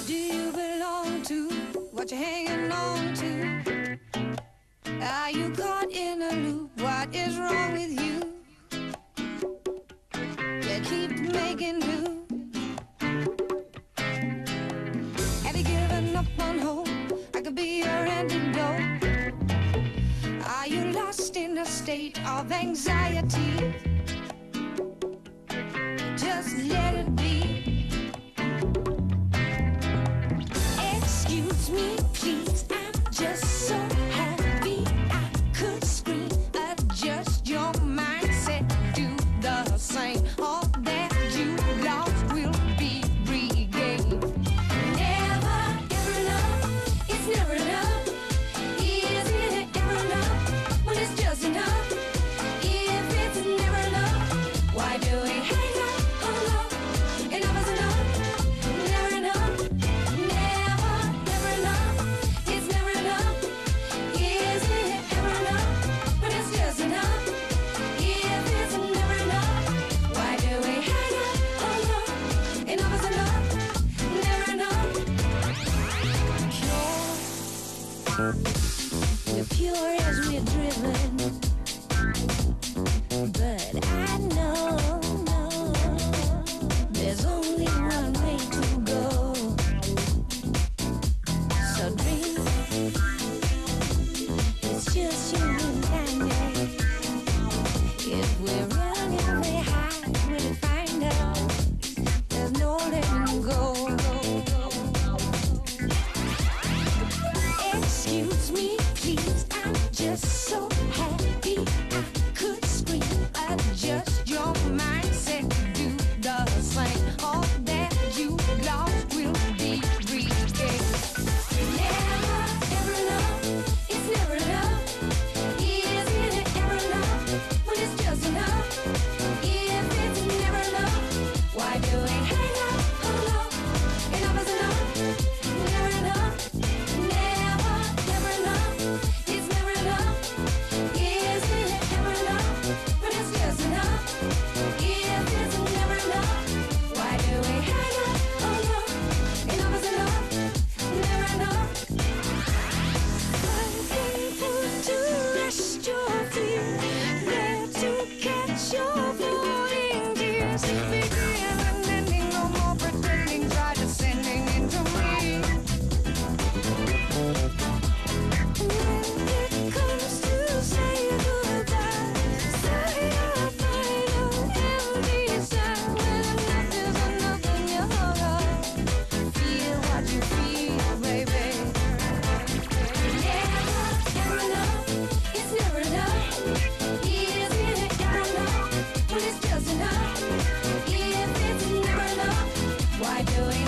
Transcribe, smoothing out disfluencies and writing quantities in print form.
do you belong to? What you hanging on to? Are you caught in a loop? What is wrong with you? You keep making do. Have you given up on hope? I could be your antidote. Are you lost in a state of anxiety? Just let it be. Excuse me, please, I'm just so happy I could scream. Adjust your mindset, do the same. All that you lost will be regained. Never ever enough, it's never enough. Is it ever enough when it's just enough? If it's never enough, why do we hang up on love? Enough is enough, never enough. Never, never enough, it's never enough. Is it ever enough when it's just enough? If it's never enough, why do we hang up on love? Enough is enough, never enough. Pure, the pure as we're driven, but I know there's only one way to go. So dream, it's just you and me. If we're running way high, we'll find out there's no letting go. Excuse me, please, I'm just so happy I could scream. Adjust your mindset, do the same. All that you lost will be regained. Never ever enough, it's never enough. Is it ever enough when it's just enough? If it's never enough, why do we hang up on love? Enough is enough, never enough. Never, never enough, it's never enough. Is it ever enough when it's just enough? If it's never enough, why do we hang up on love? Enough is enough, never enough. Something to rest your feet, there to catch your falling tears. Begin and ending, no more pretending, try descending into me. When it comes to say goodbye, say your final empty sigh. When enough is enough in your heart, feel what you feel, baby. Never, ever enough, it's never enough. Is it ever enough when it's just enough? If it's never enough, why do we